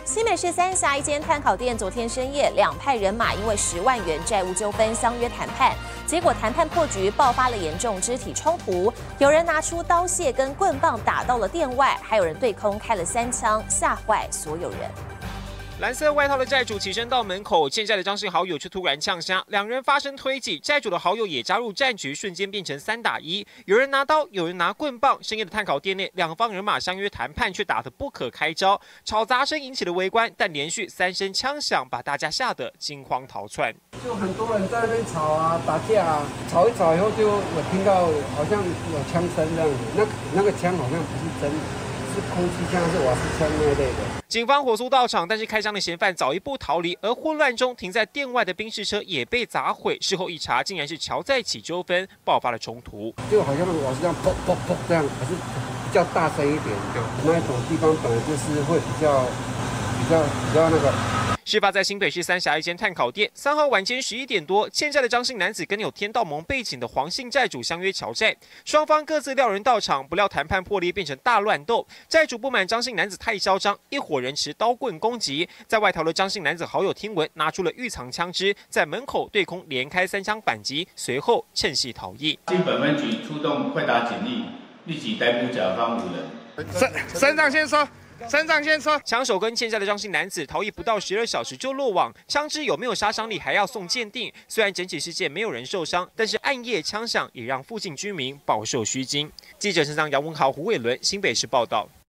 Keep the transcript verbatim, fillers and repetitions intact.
新北市三峡一间炭烤店，昨天深夜，两派人马因为十万元债务纠纷相约谈判，结果谈判破局，爆发了严重肢体冲突，有人拿出刀械跟棍棒打到了店外，还有人对空开了三枪，吓坏所有人。 蓝色外套的债主起身到门口，欠债的张姓好友却突然呛瞎，两人发生推挤，债主的好友也加入战局，瞬间变成三打一。有人拿刀，有人拿棍棒。深夜的炭烤店内，两方人马相约谈判，却打得不可开交，吵杂声引起了围观，但连续三声枪响，把大家吓得惊慌逃窜。 就很多人在那边吵啊、打架啊，吵一吵以后就我听到好像有枪声这样子，那那个枪好像不是真的。 是空气枪，是瓦斯枪那类的。 警方火速到场，但是开枪的嫌犯早一步逃离，而混乱中停在店外的宾士车也被砸毁。事后一查，竟然是桥在起纠纷，爆发了冲突。 就好像那个瓦斯枪砰砰砰这样，可是比较大声一点。那一种地方本来就是会比较、比较、比较那个。 事发在新北市三峡一间炭烤店，三号晚间十一点多，欠债的张姓男子跟有天道盟背景的黄姓债主相约桥债，双方各自料人到场，不料谈判破裂，变成大乱斗。债主不满张姓男子太嚣张，一伙人持刀棍攻击，在外逃的张姓男子好友听闻，拿出了预藏枪支，在门口对空连开三枪反击，随后趁隙逃逸。 经本分局出动快打警力，立即逮捕甲方五人。 身身上先说。 身上先说， 枪手跟欠债的张姓男子逃逸不到十二小时就落网，枪支有没有杀伤力还要送鉴定。虽然整起事件没有人受伤，但是暗夜枪响也让附近居民饱受虚惊。记者陈上杨文豪、胡伟伦新北市报道。